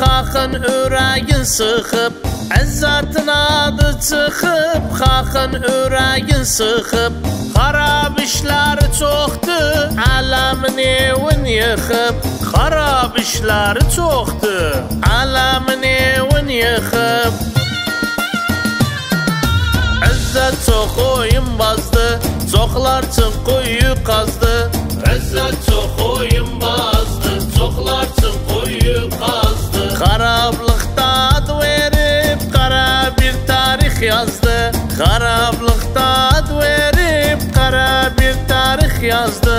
Xaxın ürəyin sıxıb Əzzətin adı çıxıb Xaxın ürəyin sıxıb Xarab işləri çoxdur Ələmin evin yıxıb Xarab işləri çoxdur Ələmin evin yıxıb Əzzət çox oyunbazdı Çoxlar üçün quyu qazdı Əzzət çox oyunbazdı Çoxlar üçün quyu qazdı Xarablıqda ad verib Qara bir tarix yazdı Xarablıqda ad verib Qara bir tarix yazdı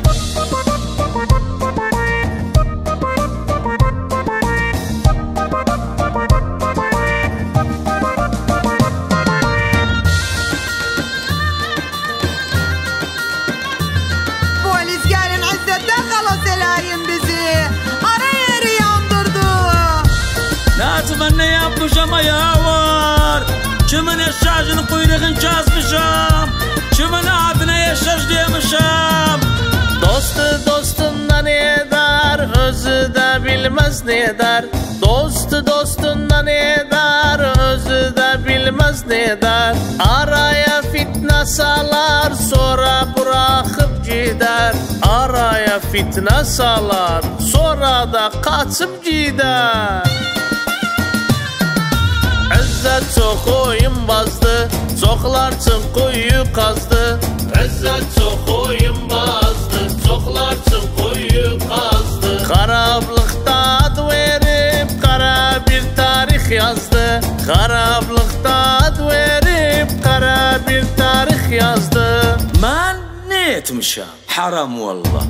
Ne yapmışam ayağım Kimin eşyacını kuyruğun kesmişim Kimin adına yaşaş demişim Dostu dostundan eder Özü de bilmez ne eder Dostu dostundan eder Özü de bilmez ne eder Araya fitne salar Sonra bırakıp gider Araya fitne salar Sonra da kaçıp gider Əzzət çox oyunbazdı Çoxlar üçün quyu qazdı Əzzət çox oyunbazdı Çoxlar üçün quyu qazdı Xarablıqda ad verib Qara bir tarix yazdı Xarablıqda ad verib Qara bir tarix yazdı Mən nə etmişəm? Haram vallah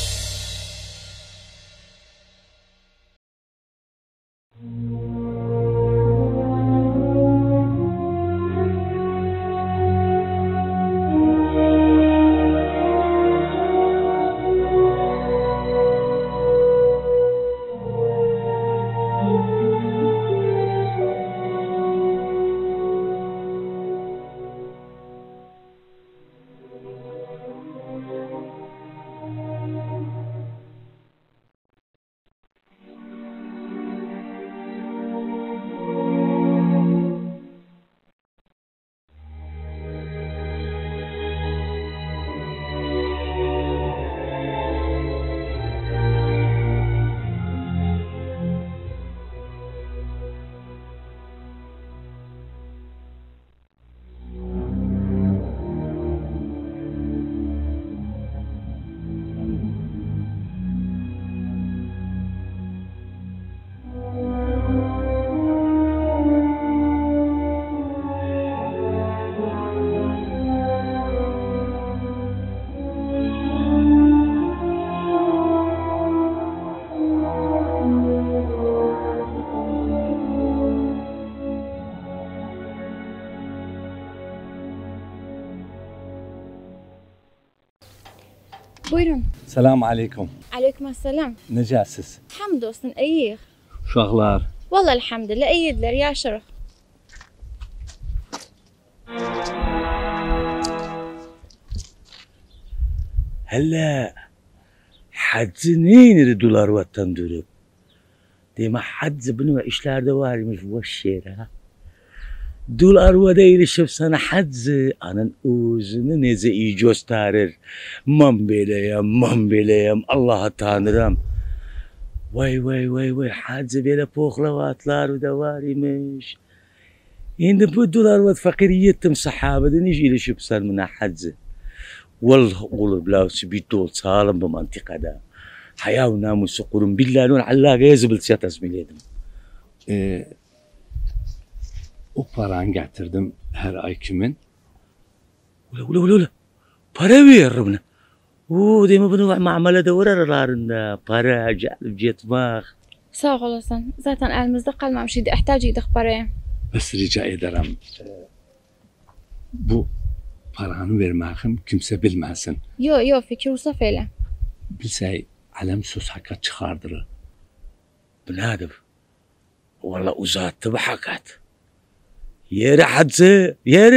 Buyurun. Selam aleyküm. Aleykümselam. Necəsiz? Hamdolsun, iyiyik. Uşaqlar. Vallahi elhamdülillah, iyidirlər, yaşırıq. هلا حزنين الدولار والتندورب ديما حد بنوع işlerde varmış boş yere ha. Dolar vada erişip sana hadzi anın uzunu neze iyi gösterir. Man beleyem Allah'a tanrım. Vay hadzi böyle pohlavatlar da varmış. Şimdi bu dolar vat fakiriyetim sahabeden iş erişip sana hadzi. والله قول بلا سبيتول سالم بمنطقة ده حياة وناموس قرن بالله نون علاقة يزبل سياtas ميلادم. O paranı getirdim her ay kimin? Ula. Para veririm ne? Oo deme bunu muamelede uğrarlarında para gelip gitmek. Sağ olasın. Zaten elimizde kalmamışydı. İhtiyacıydık paraya. Bes rica ederim. Bu paranı vermeyim kimse bilmesin. Yo fikir olsa feyle. Bilsey alem söz hakikat çıkardır. بنادم والله uzattı bu hakikat. Yere hadzi,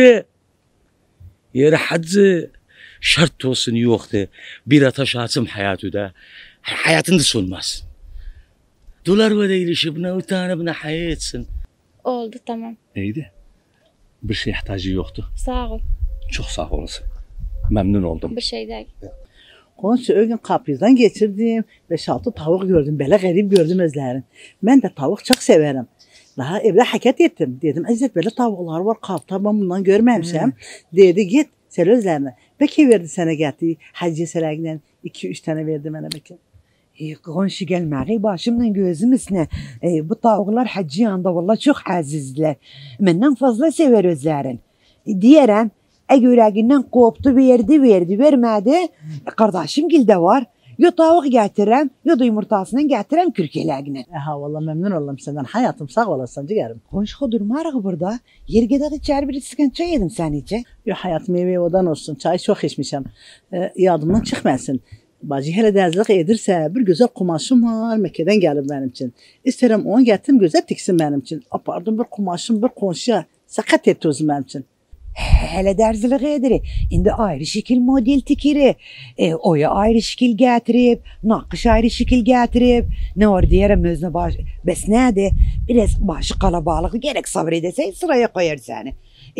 yere hadzi şart olsun yoktu. Bir ataş atsın hayatı da hayatında solmaz. Dolar ve değilişibne utanıbne hayatsin. Oldu tamam. İyiydi. Bir şey ihtiyacı yoktu. Sağ ol. Çok sağ olasın. Memnun oldum. Bir şey değil. Qonşu o gün kapıdan geçirdim. 5-6 tavuk gördüm. Belə qərib gördüm özlərin. Mən də tavuk çok severim. Daha evdə hərəkət etdim. Dedim, əzət belə tavuklar var qapda, mən bundan görməmişəm. Dedi, git, sel özlərinə. Bəlkə verdi sənə gətirdi. Həcci sələqlə 2-3 tane verdi mənə bəlkə. Qonşu gelmeği başımdan gözüm üstüne. Bu tavuklar hacı yanında vallahi çok azizler. Benden fazla sever özlerin. Diyerim, yüreğinden koptu verdi vermedi. Kardeşim gilde var. Ya tavuk getirem ya da yumurtasından getirem kürkeleğine. Ha vallahi memnun oldum senden. Hayatım sağ olasın ciğerim. Qonşu durmarıq burada. Yergedəki içeri bir sıkıntı yedim sen içe. Yo hayat meyve odan olsun. Çay çok içmişəm. Yadımdan çıxmasın. Bacı hələ dərzlik edirsə, bir gözəl kumaşım var, Məkkədən gəlib mənim üçün. İstərəm onu gətirim, gözəl tiksin mənim üçün. Apardım bir kumaşım, bir qonşuya. Sakat etdi özü mənim üçün. Hele derzilik ediri. Indi ayrı şekil model tikiri. Oya ayrı şekil getirip, nakış ayrı şekil getirip. Ne var diyerim özüne baş... Bes neydi? Biraz başı kalabalık gerek sabredese sıraya koyar seni.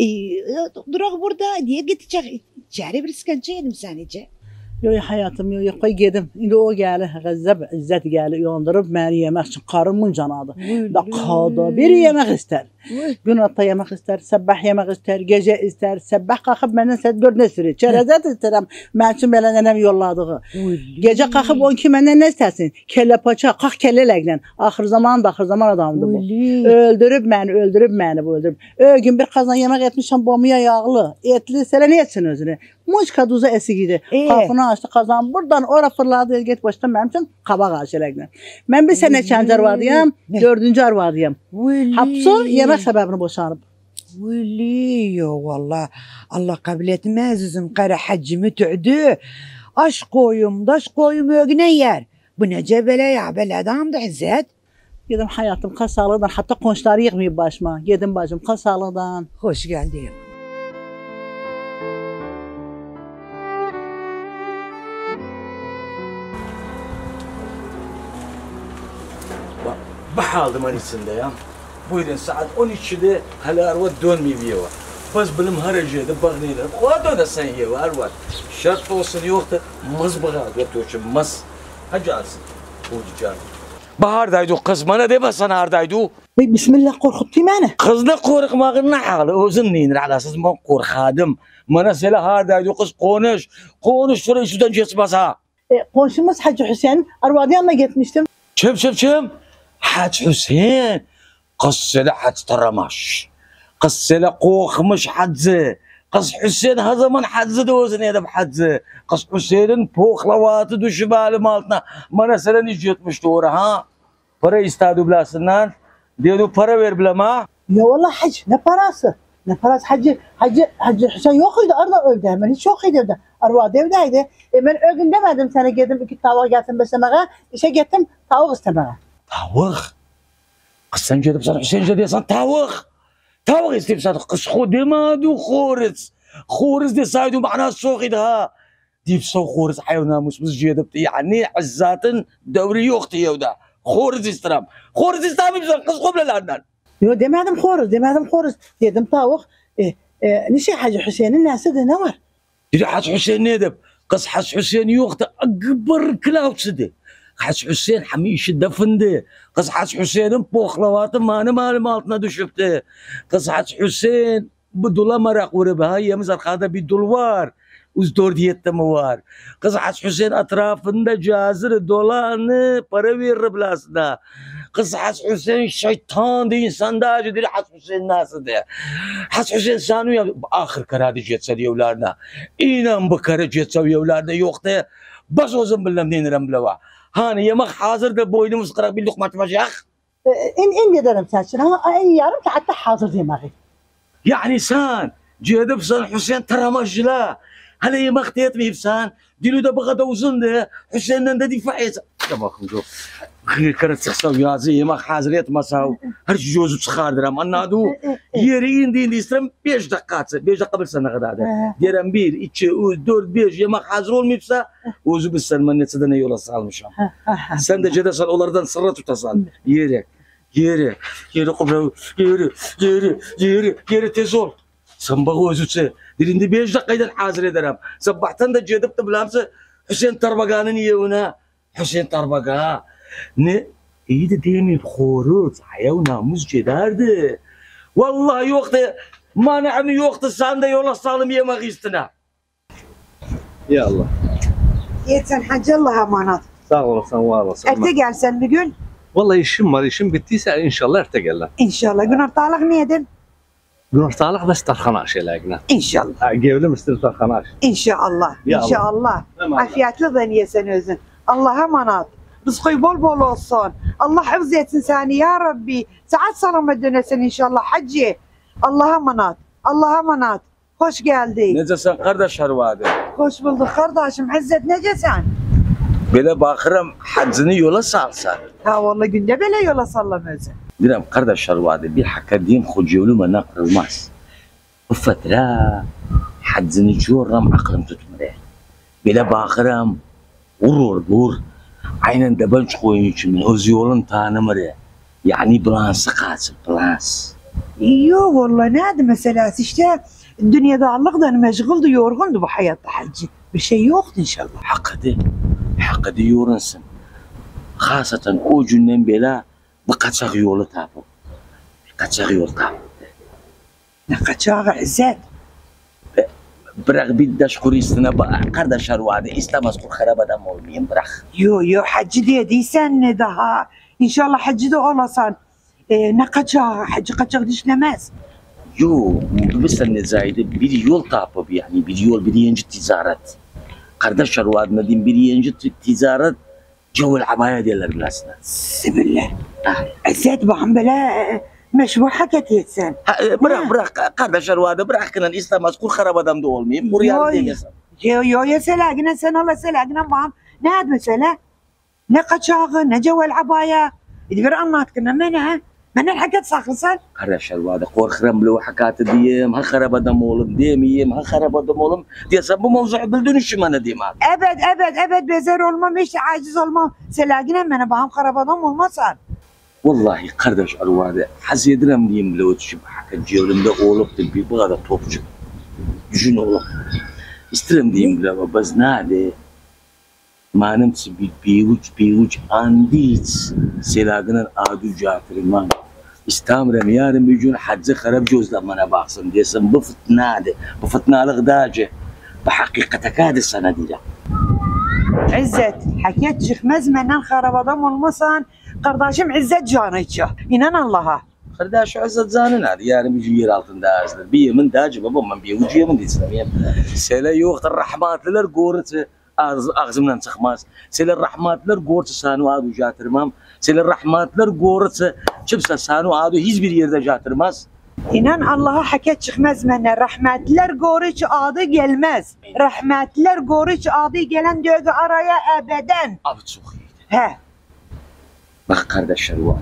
Durak burada diye gidecek. İçeri bir sıkıntı yedim sen içe. Yo hayatım yo qoy gedim. İndi o gəlir, Qəzzəb İzzət gəlir, yandırıb məni yemək üçün qarımın canadı. Dakada bir yemək istər. Gün ata yemək istər, səbbah yemək istər, gecə istər, səbbah qalxıb məndən saat 4-nə sürür. Çərəzət istərəm, mən üçün belə nənəm yolladığı. Gecə qalxıb 12 məndən nə istərsin? Kəllə paça, qalx kəllələrlə. Axır zaman adamdır bu. Öldürüb məni bu öldürüb. Gün bir qazan yemək etmişəm, bomuya yağlı, etli, sələ nə etsin özünü? Muçka duzu esigidi. Qapını açdı qazan, buradan ora fırladı, get başda mənim üçün qabaq aşələqlə. Mən bir sənə çəncər vadiyəm, 4-cü arvadiyəm. Hapsu yemək səbəbini boşanıb. Yo valla Allah kabul etmez üzüm kara haccımı tü'dü. Aşk koyum daş koyum ögüne yer. Bu nece böyle ya böyle adam da İzzet. Gedim hayatım qaz sağlıqdan, hatta qonşuları yığmayıb başıma. Gedim bacım qaz sağlıqdan. Hoş geldin. Bahaldım an içinde ya. Buyurun saat 12'de hala arvat dönmüyor. Bas bilim haracıydı bağlayla. O da sen ye var var. Şart olsun yoktu. Mız bağa götürçüm mız. Hacı alsın. Ucu canım. Bahardaydı kız bana deme sana hardaydı. Bismillah korkuttu beni. Kız da korkmağın ne halı? Özün neyin alasız ben korkadım. Bana söyle hardaydı kız konuş. Konuş şurayı şuradan geçmez ha. Komşumuz Hacı Hüseyin Arvadiyan'la gitmiştim. Kim? Hacı Hüseyin. Kız söyle Hacı Taramaş. Kız söyle korkmuş Hacı. Kız Hüseyin her zaman Hacı da olsun edip Hacı. Kız Hüseyin'in poklavatı düşüp halim altına. Bana söyle nice yutmuştu oraya ha. Para istedi bilasından. Diyordu para ver bilem ha. Ya vallahi Hacı ne parası? Ne parası Hacı Hüseyin yok idi orada evde hemen hiç yok idi evde. Arvad evdeydi. Ben o gün demedim sana geldim 2 tavuk getirdim beslemeye. İşe gittim tavuk istemeye. Tavuk? Kız sen gidip sana Hüseyin'ce diyorsan tavuk. Tavuk isteyip sana kız demedi khoriz. Khoriz desaydı macna soğuydu ha. Deyip soğuk khoriz hayvanımız biz gidip yani izzatın devri yoktu evde. Khoriz istemem. Khoriz istemem kız kublelerden. Yo demedim khoriz. Dedim tavuk. Nişe Hacı Hüseyin'in nesi ne var? Dedi Hacı Hüseyin ne edip? Kız Hacı Hüseyin yoktu. Akbar klavçıdı. Hacı Hüseyin hamişi defindi. Kız Hacı Hüseyin'in poklavatı malum altına düşüptü. Kız Hacı Hüseyin bu dula merak vurup ha yemiz arkada bir dul var. Uzdordiyette mi var? Kız Hacı Hüseyin etrafında cazır dolanı para verir bilasında. Kız Hacı Hüseyin şeytan de insanda acı dedi Hacı Hüseyin nasıl de. Hacı Hüseyin sanıyor ahir karadı cetse evlerine. İnan bu kara cetse evlerine yok de. Bas o zaman bilmem neyinirem bile var. Hani yemek hazır da boynumuz kırak bir lokma atmayacak. En derim sen için ama en yarım saatte hazır yemeği. Yani sen cedip sen Hüseyin taramajla. Hala yemek de etmeyip sen. Dili de bu kadar uzun de. Hüseyin'den de difaa et. تماكم جو غير كانت تخسو يا زي ما حاضريت مساو هرش جوز تخار درام انادو يرين دي سترم 5 دقات 5 دقه قبل سنه غدا ديرم bir 2 3 4 5 yemek hazır olmayıpsa ozu biz sen manetine yola salmışam. Sen de cedesal onlardan sırra tutasal. Yere kubra yere tez ol. Sen bak özütse dirinde 5 dakikadan hazır ederim. Sabahtan da cedip de bilamsa Hüseyin Tarbaga'nın yevuna Hüseyin Tarbaga ne iyi de değil mi korut ayağı namus cedardı. Vallahi yoktu manamı yoktu sen de yola salım yemek istine. Ya Allah. Yetsen hacı Allah'a emanet. Sağ olasın, var olasın. Erte gelsen bir gün. Vallahi işim var, işim bittiyse inşallah erte gel. İnşallah. Gün ortalık ne edin? Gün ortalık da starxana şeylerine. İnşallah. Gevlim istir starxana. İnşallah. Ya İnşallah. Afiyetli de niyesin özün. Allah'a emanet. Rızkı bol bol olsun. Allah hafız etsin seni ya Rabbi. Saat selamet dönesin inşallah hacı. Allah'a emanet. Allah'a emanet. Hoş geldin. Necesin kardeş Harvadi? Hoş bulduk kardeşim. İzzet necesin? Böyle bakırım haccını yola salsan. Ha vallahi günde böyle yola sallam özün. Diyorum kardeş Harvadi bir hakikaten hocayoluma nakılmaz. Bu fatra haccını çoğuram aklım tutmuyor. Böyle bakırım vur. Aynen de ben çıkıyorum için öz yolun tanımır. Yani blansı kalsın blans. Yok vallahi neydi meselesi işte dünyada Allah'tan meşguldü yorgundu bu hayatta hacı. Bir şey yoktu inşallah. Hakkıdı yorunsun. Hasatan o günden beri bir kaçak yolu tapıp. Ne kaçağı İzzet? Bırak bir de şükür istine kardeş Harvadi istemez kur harap adam olmayayım bırak. Yo hacı dediysen ne daha? İnşallah hacı da olasan. Ne kaçağı? Hacı kaçak işlemez. Yo mesela ne zaydı bir yol tapıp yani bir yol bir yenici ticaret. Kardeş Harvadi ne diyeyim bir yenici ticaret cevvel abaya derler bilasına. Sibillah. İzzet bakın böyle meşhur hareket etsen. Bırak kardeş Harvadi bırak kınan istemez kur harap adam da olmayayım. Buraya diyeceğim. Yo selagine sen Allah selagine bakın. Ne ad mesela? Ne kaçağı ne cevvel abaya. İdbir anlat kına mene. من الحاجات صح صار kardeş Harvadi korkuram bile o hakatı diyeyim ha harap adam oğlum diyemeyeyim ha harap adam oğlum diyesem bu mevzuyu bildiğin için bana diyeyim abi. Evet bezer olmam işte aciz olmam selagine mene bağım harap adam olmazsan. Vallahi kardeş Harvadi haz yedirem diyeyim bile o tişi hakat cevrimde olup da bir bu kadar topçu düşün oğlum. İsterim diyeyim bile ama biz nerede? Manım bir uç andiç selagının adı cafirman. İstamrem yarın bir gün hacı harap gözlemine baksın desem bu fitnadı. Bu fitnalık dağcı. Bu hakikate kadı sana diyeceğim. İzzet, hakiyet çıkmaz menden harap adam olmasan kardeşim İzzet canı içi. İnan Allah'a. Kardeş İzzet canı nerede? Yarın bir gün yer altında ağızdır. Bir yemin dağcı babamın bir ucu yemin diyeceğim. Sele yoktur rahmatlılar gorıtı. Ağzımdan çıkmaz. Seler rahmatlar gorçı sanu adı jatırmam. Seler rahmatlar gorçı kimse sanu adı hiçbir yerde jatırmaz. İnan Allah'a haket çıkmaz menne. Rahmetler gorçı adı gelmez. Rahmetler gorçı adı gelen dögü araya ebeden. Abi çok iyiydi. He. Bak kardeşler var.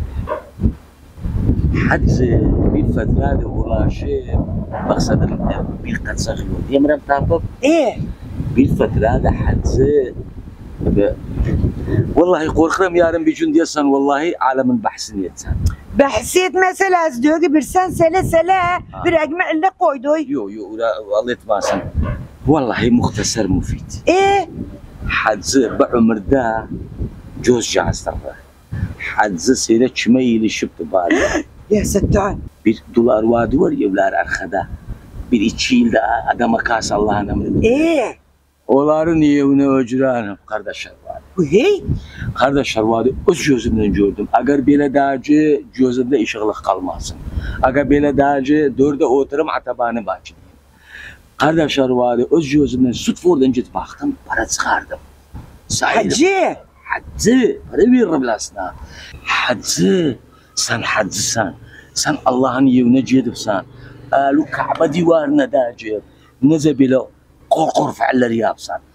Hadi bir fetrada ulaşıp baksadım bir kaçak yol. Yemirem tapıp. Bir fetrada hadi vallahi korkarım yarın bir gün diyorsan vallahi alemin bahsini etsen. Bahsiyet meselesi diyor ki bir sen sele bir ekmek elle koydu. Yo vallahi etmezsin. Vallahi muhtasar mufid. Hadi bu ömürde göz cazdır. Hadi seyre kime iyileşip bari. Ya Settan. Bir dolar var evler arkada. Bir 2 yılda adama kas Allah'ın emrinde. Onların evine öcüranım kardeşler var. Kardeşler var öz gözümden gördüm. Eğer böyle dağcı gözümde ışıklık kalmasın. Eğer böyle dağcı dörde oturum atabanı bahçedeyim. Kardeşler var öz gözümden süt vurdum git baktım para çıkardım. Hacı. Para veririm lasına. Hacı. Sen hacısan. Sen Allah'ın evine gidipsen. Alu Kabe divarına dağcı. Neze bile korkor fealleri yapsan.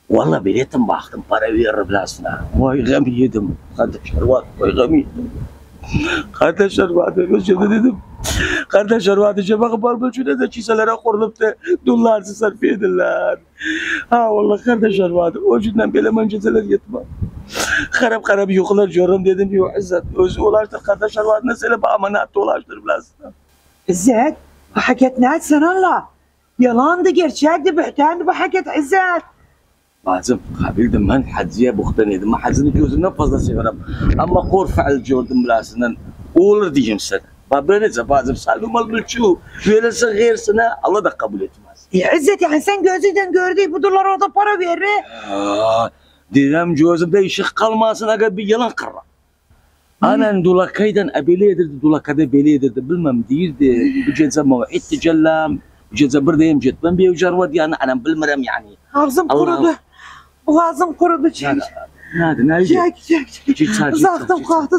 والله بليتم باختم براوير بلاسنا واي غمي يدم قد شروات واي غمي قد شروات وجد dedim قد شروات جماعة بربشون هذا شيء سلرا قربته دولار صرفيدler ha والله قد شروات وجدنا بلا من جزلر يتبع خراب يوقlar جورم dedim yo İzzet özü ulaştır قد شروات nesile bağmanat ulaştır blasna عزت وحكيتنا الله يلان gerçekti بحتان بحكيت عزت Bazım kabildim ben hacıya buhtanıydım. Ma hacının gözünden fazla severim. Ama kor faal gördüm bilasından. Olur diyeyim sana. Böylece bazım salvum al-bulçu. Böylese gırsına Allah da kabul etmez. Ya İzzet yani sen gözünden gördüğü bu dolar orada para verir. Direm gözümde ışık kalmasın aga bir yalan kırra. Anan dulakaydan abeli edirdi, dulakada beli edirdi. Bilmem değildi. Bu ceza muvahit tecellam. Bu ceza bir deyim cetmem bir evcar yani anam bilmirem yani. Ağzım kurudu. Boğazım kurudu. Çek. Neydi? Çek. Zaktım kalktı.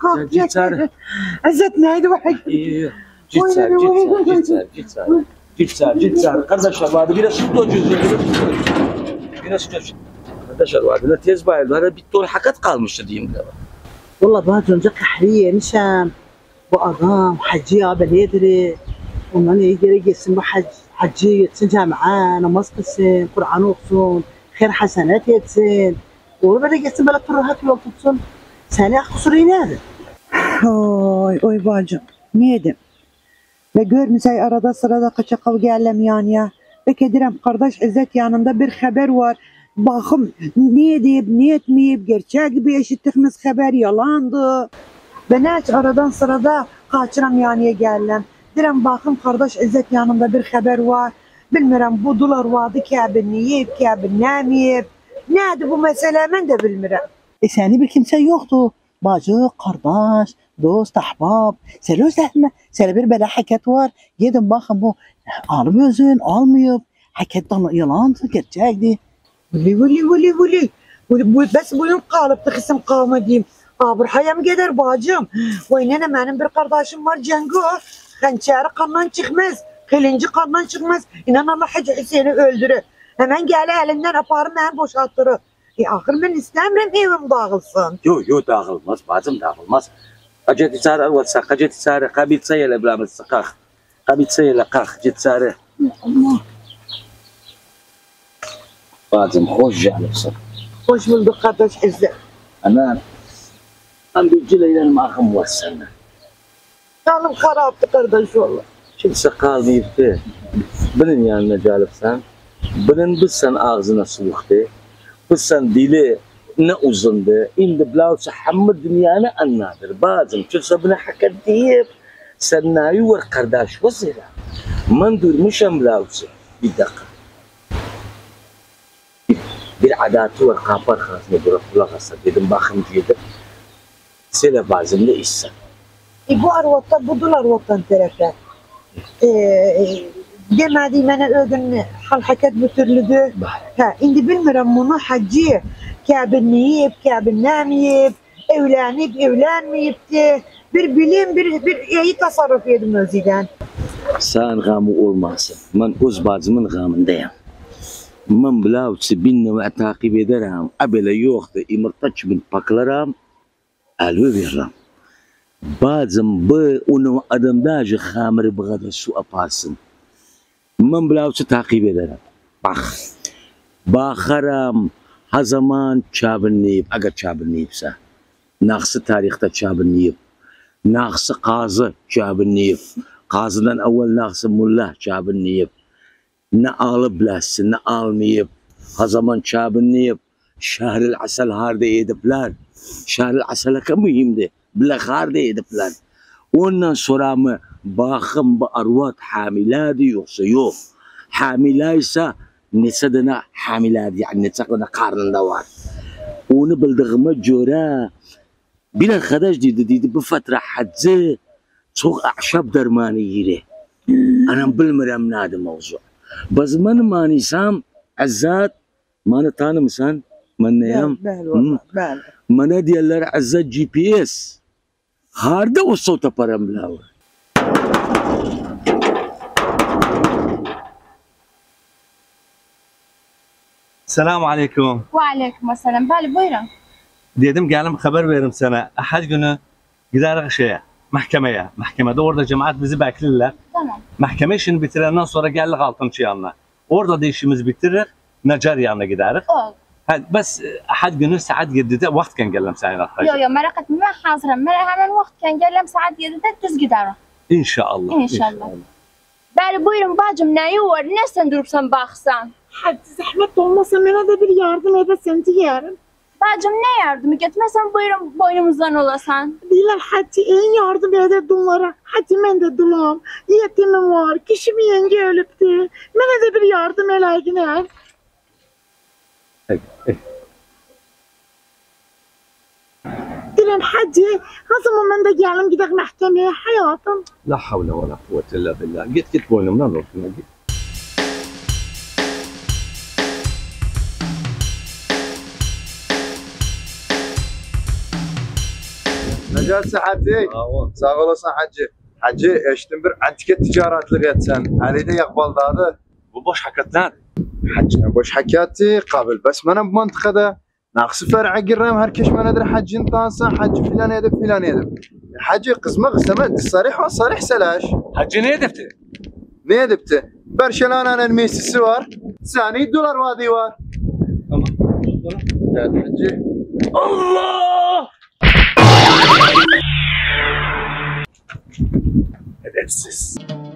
İzzet neydi bu? Citsar. Kardeşler vardı biraz süt docuyordu. Biraz süt. Kardeşler vardı. Tez bayıldı. Bir ton hakat kalmıştı diyeyim de. والله باجون جا قحرية نشام وأقام حجية بليدري ومن يجري يسمى حجية يتسن جامعان ومسقسين قرآن وقصون خير حسنات يتسن وربنا يسمى بلا ترهات وقصون سالي أخصرين هذا Oy bacım niyedim? Ve görmüsey arada sırada kaça kavgellem yani ya. Ve kedirem kardeş İzzet yanında bir haber var. Bakım niye deyip niye etmeyip gerçek gibi eşittiğimiz haber yalandı. Ben hiç aradan sırada kaçıram yani gellem. Direm bakım kardeş İzzet yanında bir haber var. Bilmiyorum bu dolar vardı kabin yiyip kabin nemeyip. Neydi bu mesele ben de bilmiyorum. seni bir kimse yoktu. Bacı, kardeş, dost, ahbab. Selo zahme. Selo bir bela haket var. Gidin bakın bu alıp özün, almayıp. Haketten yalan gerçekti. Vuli. Bes bugün kalıp tıkısım kavma diyeyim. Burhayam gider bacım. Oynana benim bir kardeşim var Cengo. Hançeri kandan çıkmaz. Kılıncı kandan çıkmaz. İnan Allah Hacı Hüseyin'i öldürür. Hemen gele elinden aparım ben boşaltırı. Ahır ben istemiyorum evim dağılsın. Yo dağılmaz bacım dağılmaz. Acet isare alvatsa, acet isare kabit sayıla bilamızsa kalk. Kabit sayıla kalk, cet isare. Bacım hoş geldin. Hoş bulduk kardeş İzzet. Anam, bir cileyle mahkum var sana. Canım karaptı kardeş valla. Kimse kalmayıp de, benim yanına gelipsen, benim bilsen ağzına suluktu, bilsen dili ne uzundu, indi blavsa hamı dünyanı anladır. Bacım, kimse bana hakat deyip, sen nayi var kardeş vazira. Ben durmuşum blavsa, bir dakika. Bir adatı var kapar khasne bıraktılar hasta dedim bakım dedim. Sele bazım ne işse. Bu arvatta bu arvattan tarafta. Demedi bana ögün hal hakat bu türlüdü. Indi bilmiyorum bunu hacı. Kabin yiyip, kabin namiyip, evlenmeyip de bir bilim bir iyi tasarruf yedim özüden. Sen gamı olmasın. Ben öz bazımın gamındayım. من بلاوتس بينا وأتاقب درهم قبل يوخت إمرتش من بكلرام ألو بيرام بازم ونو أدم داج خامر بغدا سوء باسن من بلاوتس تاقب درهم باخرام هزمان چابنيب أجا چابنيب سا ناقص تاريخ تا چابنيب ناقص قازة چابنيب قازدان أول ناقص ملا چابنيب ne alıp bilsin, ne almayıp, o zaman çabınlayıp, şehril asal harda edipler, şehril asal mühimdi, bilek harda edipler. Ondan sonra mı bakım bu arvat hamiladı yoksa yok, hamilaysa nesadına hamiladı yani nesadına karnında var. Onu bildiğime göre bir arkadaş dedi bu fatra hadzı çok ahşap dermanı yeri. Anam bilmirem neydi mevzu. بس من ماني سام عزات ما نتانم سان من نيام من ديالر عزات GPS هاردا والصوت برام لاو Selamun aleyküm. Aleykümselam. Bəli, buyurun. Dedim gelim haber veririm sana. Ahad günü giderik şeye, mahkemeye. Mahkemede orada cemaat bizi beklerler. Tamam. Mahkeme işini bitirenden sonra geldik Altıncı yanına. Orada da işimizi bitirir, Necar yanına gideriz. Oldu. Bes ahad günü saat 7'de vaktken geldim seninle. Yo, merak etme, ben hazırım. Ben hemen vaxtkən gələm, saat 7'də düz giderim. İnşallah. İnşallah. Bəli, buyurun bacım, neyi var? Ne sen durupsan baxsan? Hadi zahmet olmasa bana da bir yardım edesen diyelim. Bacım, ne yardımı getməsən buyurun boynumuzdan olasan. Diler hadi en yardım eder onlara. Hadi ben de dulam. Yetimim var. Kişim yenge ölüptü. Bana da bir yardım eləyginler. Dilen hadi. O zaman ben de gelim gidelim mahkemeye hayatım. La havle ve la kuvvete illa billah. Git boynumdan olsun. Git. Necat Sıhhati. Sağ olasın hacı. Hacı eşittin bir antika ticaretlik etsen. Halide yakbaldadı. Bu boş hakikat ne? Hacı boş hakiyatı kabul. Bes bana bu mantıkada naksı fer'a girrem herkes menedir hacın tansan hacı filan edip filan edip. Hacı kızmak istemez. Sarih ve sarih selaş. Hacı ne edipti? Ne edipti? Berşelana'nın mesisi var. Sani dolar vadi var. Tamam. Evet hacı. Allah! Edepsiz.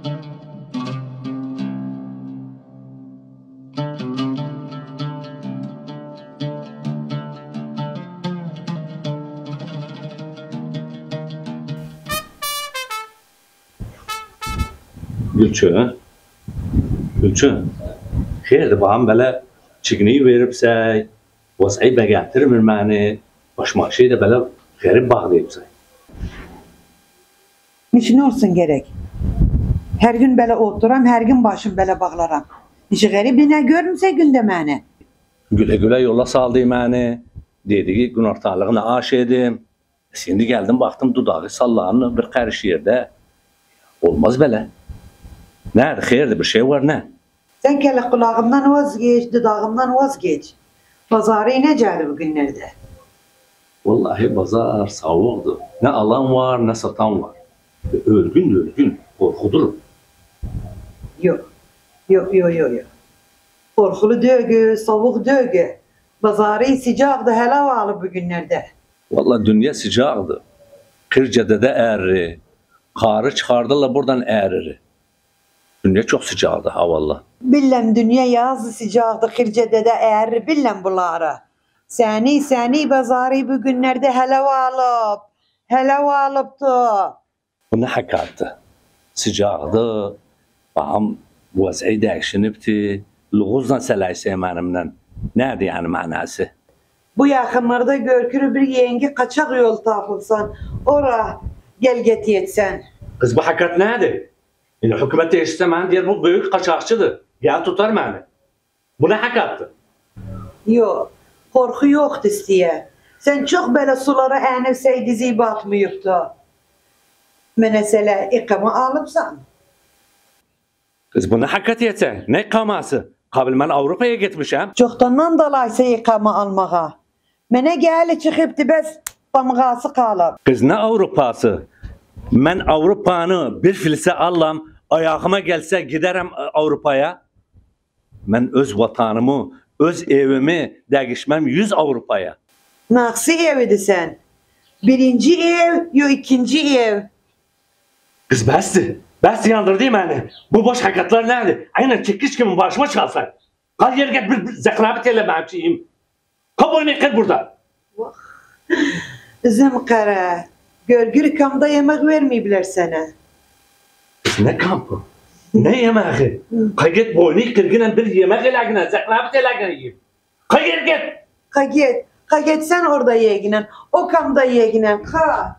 Gülçün. Gülçün. Xeyr, bağım böyle çigneyi veripse, vazayı beğentirir məni, başıma şey de böyle garip bağlayıpsa. Niçin olsun gerek? Her gün böyle oturam, her gün başım böyle bağlaram. Niçin garip ne görmse günde məni? Güle güle yola saldı məni. Dedi ki gün ortalığına aş edim. Şimdi geldim baktım dudağı sallanır bir karış yerde. Olmaz böyle. Nerede xeyirdi bir şey var ne? Sen kelle kulağımdan vazgeç, dudağımdan vazgeç. Pazarı necədir bu günlerde? Vallahi pazar soğukdu. Ne alan var ne satan var. Ölgün korkudurum. Yok. Yok. Korkulu dögü, soğuk dögü. Pazarı sıcaktı, hele bağlı bu günlerde. Vallahi dünya sıcaktı. Kırca'da da eğri. Karı çıkardılar buradan eğri. Dünya çok sıcaktı ha vallahi. Billem dünya yazı sıcaktı, Kırca'da da eğri billem bunları. Seni pazarı bu günlerde hele bağlıptı. Bu ne hakattı? Sıcaktı. Bağım vaziyyi değişinipti. Luğuzdan selayse emanimden. Nerede yani manası? Bu yakınlarda görkürü bir yenge kaçak yol tapılsan, ora gel get yetsen. Kız bu hakikat nerede? Yani hükümet değişse ben diğer bu büyük kaçakçıdır. Gel tutar beni. Bu ne hakikattı? Yok, korku yoktu istiye. Sen çok böyle sulara enivsey dizi batmayıptı. Mesela ikama alıpsan. Kız bu ne hakikat yetse? Ne ikaması? Kabil ben Avrupa'ya gitmişim. Çoxdandan dalaysa ikama almağa. Mene geli çıkıptı bes pamğası kalıb. Kız ne Avrupası? Ben Avrupa'nı bir filse allam, ayağıma gelse giderim Avrupa'ya. Ben öz vatanımı, öz evimi değişmem 100 Avrupa'ya. Nasıl evdi sen? Birinci ev, yo ikinci ev. Kız besti. Besti yandırdı beni. Bu boş hakikatler nerede? Aynen çekiş gibi başıma çalsın. Kal yer gel bir zekrabet eyle ben şeyim. Kabuğunu yıkır burada. Zımkara. Görgür kamda yemek vermeyibler sana. Kız ne kampı? Ne yemeği? Kayget boynu yıkırginen bir yemek elagine, zekrabet elagine yiyeyim. Kayget git. Kaget sen orada yeginen. O kamda yeginen. Ka.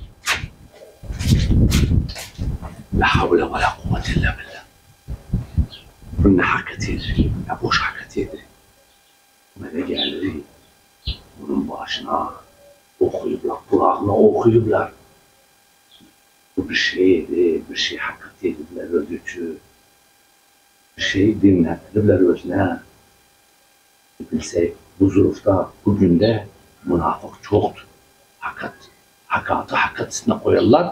La havle ve la kuvvete illa billah. Bu ne hakikatiydi? Ya boş hakikatiydi. Bana geldi. Bunun başına okuyublar, kulağına okuyublar. Bu bir şeydi, bir şey hakikatiydiler ödücü. Bir şey dinlettiler özüne. Bilsek bu zurufta bugün de münafık çoktu. Hakikat üstüne koyarlar.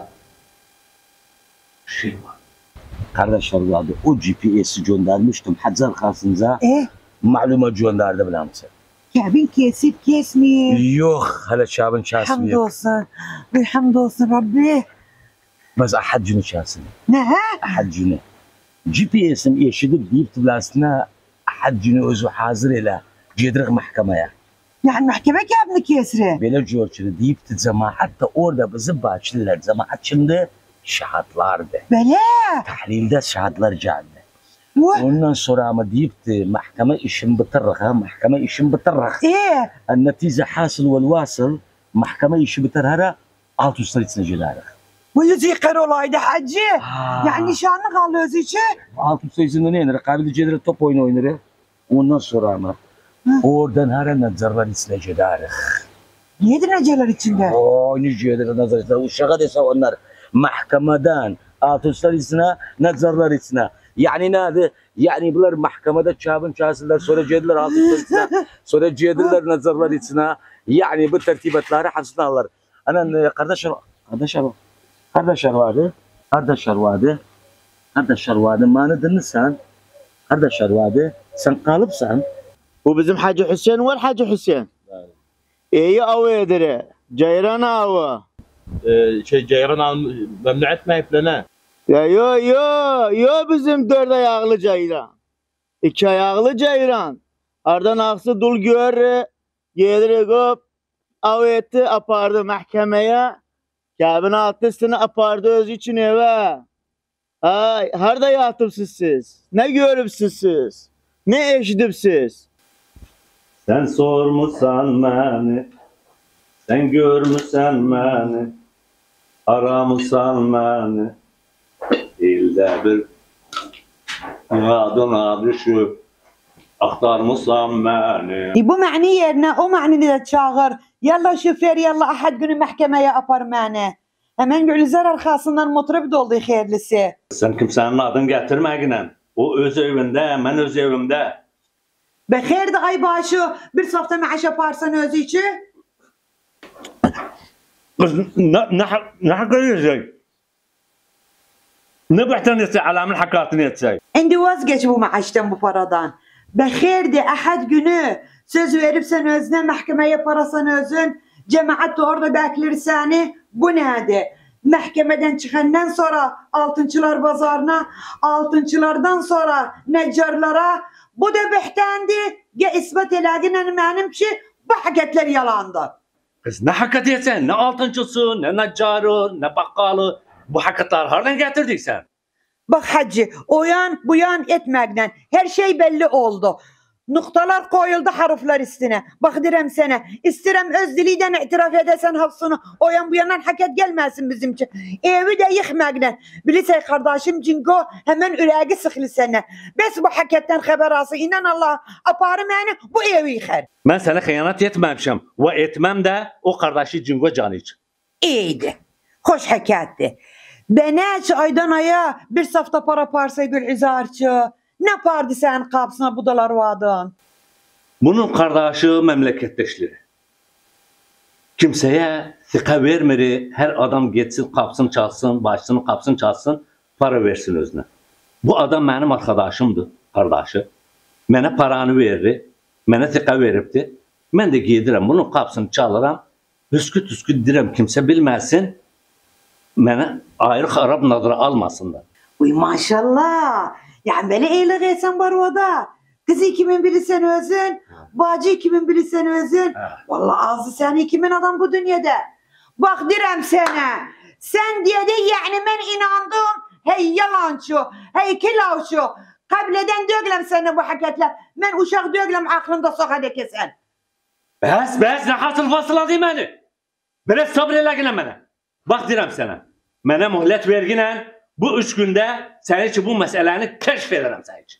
Şey var. Kardeşler vardı o GPS'i göndermiştim Hacer karşınıza. Maluma gönderdi bilen misin? Kabin kesip kesmiyor. Yok hala şabın kesmiyor. Hamdolsun. Hamdolsun Rabbi. Bas ahad günü kesmiyor. Ne ha? Ahad günü. GPS'im eşidip deyip tıblasına ahad günü özü hazır ile cedrik mahkemeye. Yani mahkeme kabini kesri. Böyle diyorçunu deyip cemaat da orada bizi başlılar. Cemaat şimdi şahitlardı. Böyle. Tahlilde şahitler geldi. Ondan sonra ama deyip de mahkeme işim bitirrik ha. Mahkeme işim bitirrik. النتيجة حاصل والواصل محكمة işi biter hara alt üstler içine gelir. Bu yüzü yıkar olaydı hacı. Yani nişanlı kaldı özü için. Alt üstler içinde ne yenir? Kabili gelir top oyunu oynarır. Ondan sonra ama oradan hara nazarlar içine gelir. Nedir neceler içinde? Ne gelir nazar içine? Uşağa dese onlar mahkemeden alt üstler içine nazarlar içine. Yani nerede? Yani bunlar mahkemede çabın çağırsınlar, sonra cediler alt üstler içine, sonra cediler nazarlar içine. Yani bu tertibatları hasılarlar. Anan kardeşler vardı. Manadını sen, kardeşler vardı. Sen kalıpsan. Bu bizim Hacı Hüseyin var Hacı Hüseyin. İyi avı edire. Ceyran avı. Ceyran avı memnun etmeyip ne? Ya yo bizim 4 ayaklı ceyran. 2 ayaklı ceyran. Ardan aksı dul gör. Gelir hop. Avı etti apardı mahkemeye. Kabin altısını apardı öz için eve. Ay harda yatıpsız siz? Ne görüpsüz siz? Ne eşidipsiz? Sen sormuşsan beni, sen görmüşsen beni, aramışsan beni. İlde bir adına düşüp aktarmışsan beni. Bu mani yerine o mani de çağır. Yalla şoför yalla ahad günü mahkemeye apar mani. Hemen Gülizar arkasından motoru doldu hayırlısı. Sen kimsenin adını getirmeyinen. O öz evinde, ben öz evimde. Bekir de ay başı bir safta maaş yaparsan özü için. Kız ne hakkı yiyecek? Ne bahtan yetse alamın hakkatını yetse? Şimdi vazgeç bu maaştan bu paradan. Bekir de ahad günü söz verip sen özüne mahkemeye parasan özün. Cemaat de orada bekler seni. Bu neydi? Mahkemeden çıkandan sonra altıncılar pazarına, altıncılardan sonra neccarlara. Bu da bihtandı. Ya ispat elaginen benim ki bu haketler yalandı. Kız ne hakikat yetsen? Ne altıncısı, ne neccarı, ne bakkalı. Bu hakikatlar nereden getirdik sen? Bak hacı, o yan bu yan etmekten her şey belli oldu. Noktalar koyuldu harfler üstüne. Bak direm sana. İstirem öz diliyle itiraf edesen hafsını. O yan bu yandan haket gelmesin bizimki. Evi de yıkmakla. Bilirse kardeşim Cingo hemen üreği sıklı sana. Bes bu haketten haber alsın. İnan Allah aparım yani bu evi yıkar. Ben sana hıyanet etmemişim. Ve etmem de o kardeşi Cingo canı için. İyiydi. Hoş haketti. Beneç aydan aya bir safta para parsa Gülizarçı. Ne yapardı sen kapsına budalar vadın? Bunun kardeşi memleketleşleri. Kimseye thika vermeri, her adam geçsin kapsın çalsın, başını kapsın çalsın, para versin özüne. Bu adam benim arkadaşımdı, kardeşi. Bana paranı verirdi, bana thika veripti. Ben de giydirem, bunun kapsını çalıram, hüsküt direm kimse bilmesin, bana ayrı harap nazara almasınlar. Uy maşallah. Yani böyle iyilik etsen barvada. Kızı kimin bilirsen özün. Bacı kimin bilirsen özün. Vallahi ağzı sen kimin adam bu dünyada. Bak direm sana. Sen diye de yani ben inandım. Hey yalancı. Hey kilavçı. Kabileden döglem sana bu haketler. Ben uşak döglem aklımda sokada kesen. Bes ne hasıl fasıl değil beni. Biraz sabreyle gene bana. Bak direm sana. Bana muhlet verginen. Bu 3 günde senin için bu meseleni keşfederim senin için.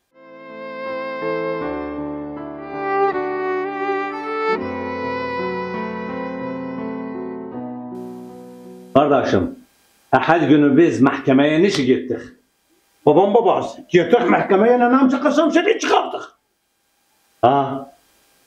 Kardeşim, ahad günü biz mahkemeye niçin gittik? Babam babası. Gittik mahkemeye nenam çıkarsam seni çıkarttık. Ha,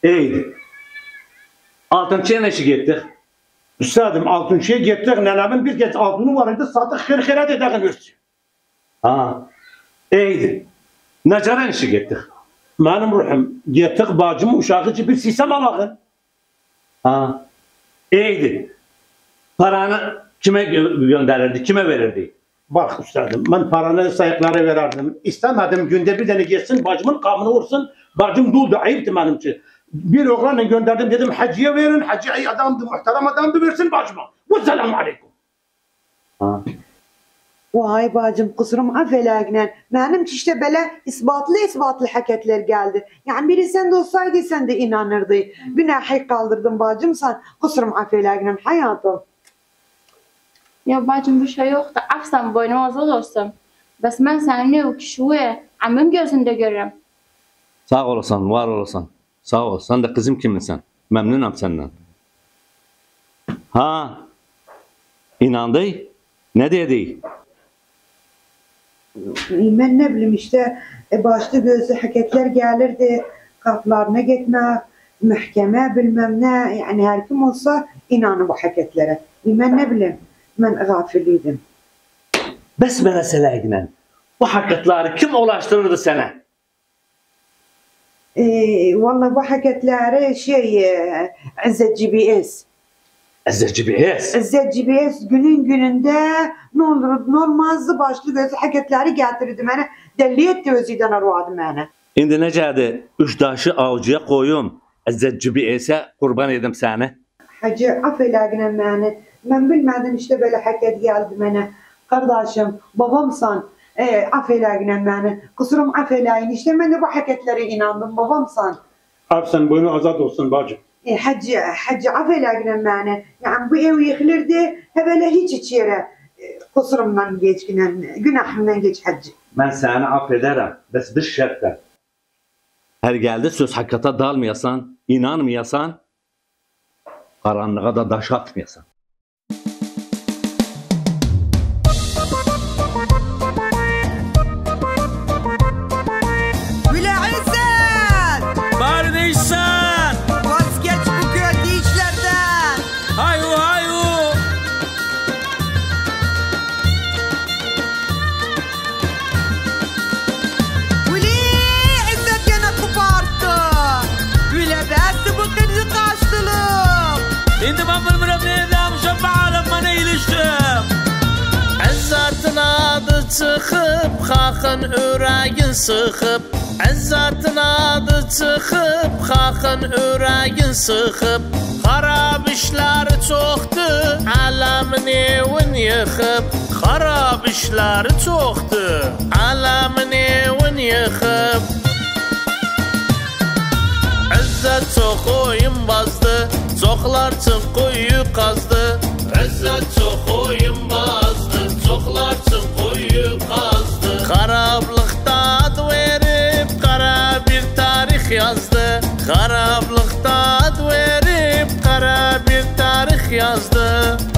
İyiydi. Altıncıya neşi gittik? Üstadım altıncıya gittik. Nenemin bir kez altını vardı. Sattık kırkıra dediniz. Ha. İyiydi. Necara neşi gittik? Benim ruhum. Gittik bacımın uşağı için bir sisem alağı. Ha. İyiydi. Paranı kime gönderirdi? Kime verirdi? Bak üstadım ben paranı sayıklara verirdim. İstemedim günde bir tane geçsin bacımın kamını vursun. Bacım duldu ayıptı benim için. Bir oğlanla gönderdim dedim hacıya verin. Hacı iyi adamdı muhterem adamdı versin bacıma. Vesselamu aleyküm. Ha. Vay bacım kusurum affeleğine. Benim işte böyle ispatlı haketler geldi. Yani biri sen de olsaydı sen de inanırdı. Günahı kaldırdın bacım sen. Kusurum affeleğine hayatım. Ya bacım bir şey yok da afsan boynum azal olsun. Bes ben seni ne o kişiye amım gözünde görürüm. Sağ olasın, var olasın. Sağ ol. Sen de kızım kimsin? Memnunum senden. Ha. İnandı. Ne dedi? Ben ne bileyim işte başta gözlü haketler gelirdi. Kaplarına gitme, mahkeme bilmem ne. Yani her kim olsa inanır bu haketlere. Ben ne bileyim. Ben gafiliydim. Bes meseleydin. Bu hakikatleri kim ulaştırırdı sana? Vallahi bu haketleri İzzet GPS. İzzet GPS? İzzet GPS günün gününde ne olur ne olmazdı başlı gözlü haketleri getirirdi bana. Deli etti özüden arvadı bana. İndi necədir? Üç daşı avcıya koyum. İzzet GPS'e kurban edim seni. Hacı affeleğine beni. Ben bilmedim işte böyle haket geldi bana. Kardeşim, babamsan. Affeleğine beni. Kusurum affeleğin. İşte ben de bu haketlere inandım. Babamsan. Afsan boynu azat olsun bacım. Hacı affeleğine beni. Yani bu ev yıkılırdı. Böyle hiç yere. Kusurumdan geç, günahımdan geç hacı. Ben seni affederim. Bes bir şartla. Her geldi söz hakikate dalmayasan, inanmayasan, karanlığa da daş atmayasan. Çıxıb, xaxın ürəyin sıxıb Əzzətin adı çıxıb, xaxın ürəyin sıxıb Xarab işləri çoxdur, ələmin evin yıxıb Xarab işləri çoxdur, ələmin evin yıxıb Əzzət çox oyun bazdı, çoxlar çox quyu qazdı Əzzət çox oyun bazdı, çoxlar çox quyu qazdı Xarablıqda ad verib, qara bir tarix yazdı Xarablıqda ad verib, qara bir tarix yazdı